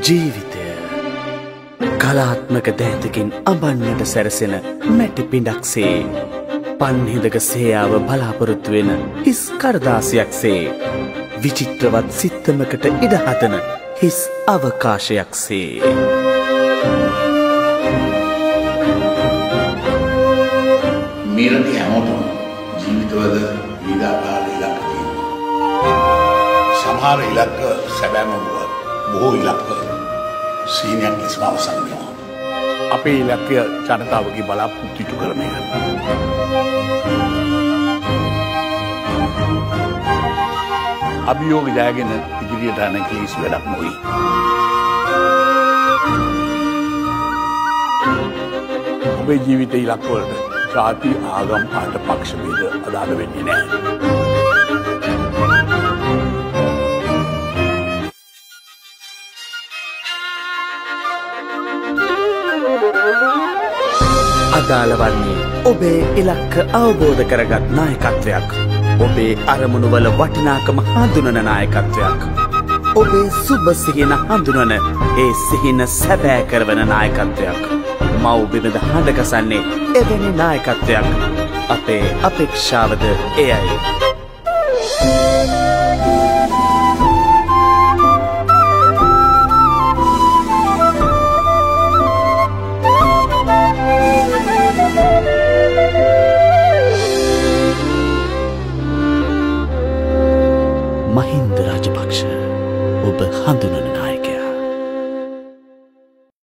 ජීවිතය කලාත්මක දෑතකින් අබන්නට සැරසෙන මැටි පිඩක්සේ පන්හිදක සේයාව බලාපොරොත්තු වෙන හිස් කරදාසියක්සේ විචිත්‍රවත් සිත්තමකට ඉඩහතන හිස් අවකාශයක්සේ මීරටි හැමෝටම ජීවිතවල විවිධාකාර ඉලක්ක තියෙනවා. සමහර ඉලක්ක සැබෑම වුවත් බොහෝ ඉලක්ක සීනියක් ලෙසම අවසන් වෙනවා. අපේ ඉලක්කය ජනතාවගේ බලාපොරොත්තු ඉටු කරන එක. අභියෝග ජයගෙන ඉදිරියට යන කිසි වැඩක් නොවේ. ඔබේ ජීවිත ඉලක්ක වලට ජාති ආගම් පාට පක්ෂ ભેද අදාළ වෙන්නේ නැහැ. අදාළ වන්නේ ඔබේ ඉලක්ක අවබෝධ කරගත් නායකත්වයක්. ඔබේ අරමුණුවල වටිනාකම හඳුනන නායකත්වයක්. ඔබේ සුබ සිහින හඳුනන ඒ සිහින සැබෑ කරවන නායකත්වයක්. මව්බිමද හඬගසන්නේ එවැනි නායකත්වයක්. අපේ අපේක්ෂාවද එයයි.